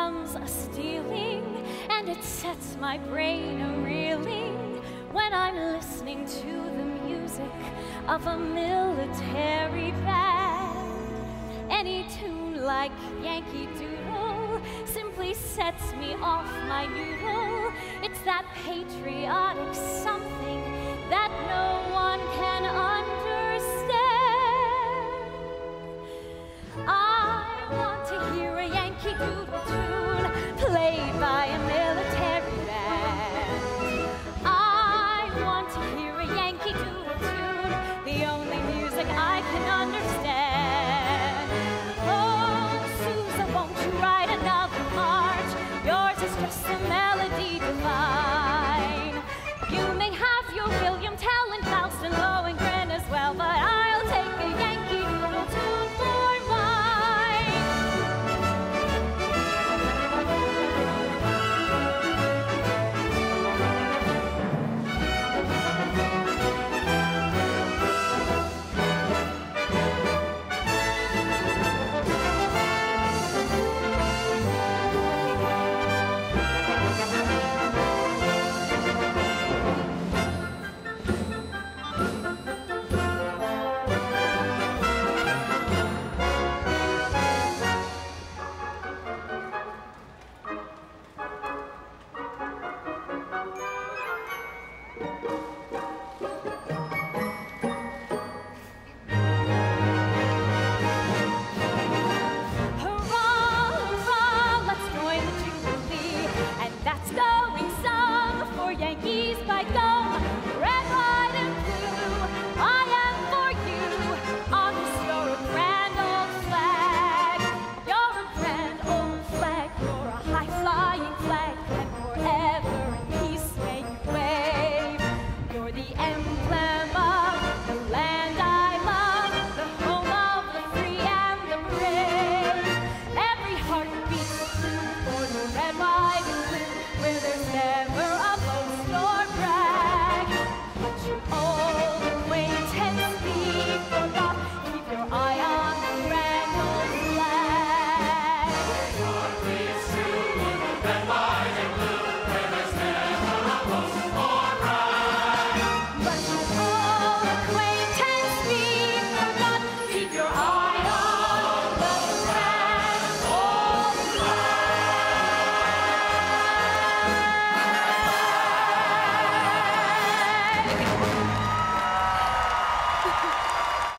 drums a-stealing, and it sets my brain a-reeling when I'm listening to the music of a military band. Any tune like Yankee Doodle simply sets me off my noodle. It's that patriotic something that no one can understand. I want to hear a Yankee Doodle tune played by a military band. I want to hear a Yankee Doodle tune, the only music I can understand. Oh, Susan, won't you write another march? Yours is just a melody divine. You may have your William Tell and Faust and Lohengrin as well, but I'll take a Yankee Doodle tune for mine. Yankees by go!